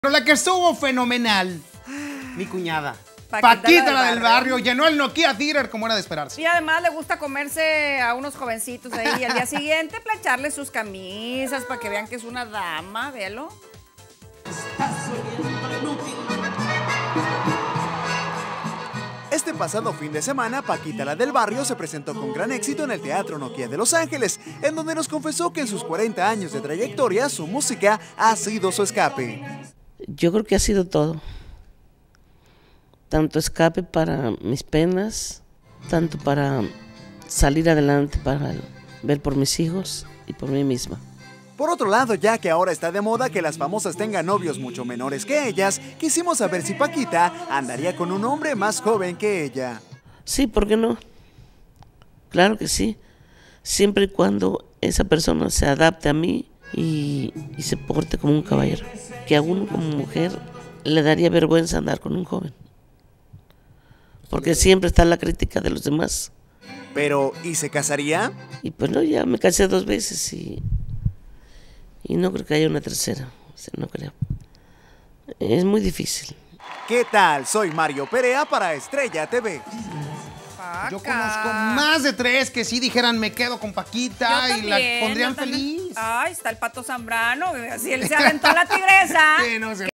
Pero la que estuvo fenomenal, mi cuñada. Paquita La del barrio, llenó el Nokia Theater como era de esperarse. Y además le gusta comerse a unos jovencitos ahí y al día siguiente plancharle sus camisas para que vean que es una dama, véalo. Este pasado fin de semana, Paquita la del barrio se presentó con gran éxito en el Teatro Nokia de Los Ángeles, en donde nos confesó que en sus 40 años de trayectoria, su música ha sido su escape. Yo creo que ha sido todo. Tanto escape para mis penas, tanto para salir adelante, para ver por mis hijos y por mí misma. Por otro lado, ya que ahora está de moda que las famosas tengan novios mucho menores que ellas, quisimos saber si Paquita andaría con un hombre más joven que ella. Sí, ¿por qué no? Claro que sí. Siempre y cuando esa persona se adapte a mí y se porte como un caballero. Que a uno como mujer le daría vergüenza andar con un joven. Porque siempre está la crítica de los demás. Pero, ¿y se casaría? Y pues no, ya me casé 2 veces y no creo que haya una tercera. O sea, no creo. Es muy difícil. ¿Qué tal? Soy Mario Perea para Estrella TV. Yo conozco más de 3 que sí dijeran me quedo con Paquita y la pondrían feliz. Ay, está el Pato Zambrano, si él se aventó a la tigresa. Sí, no sé.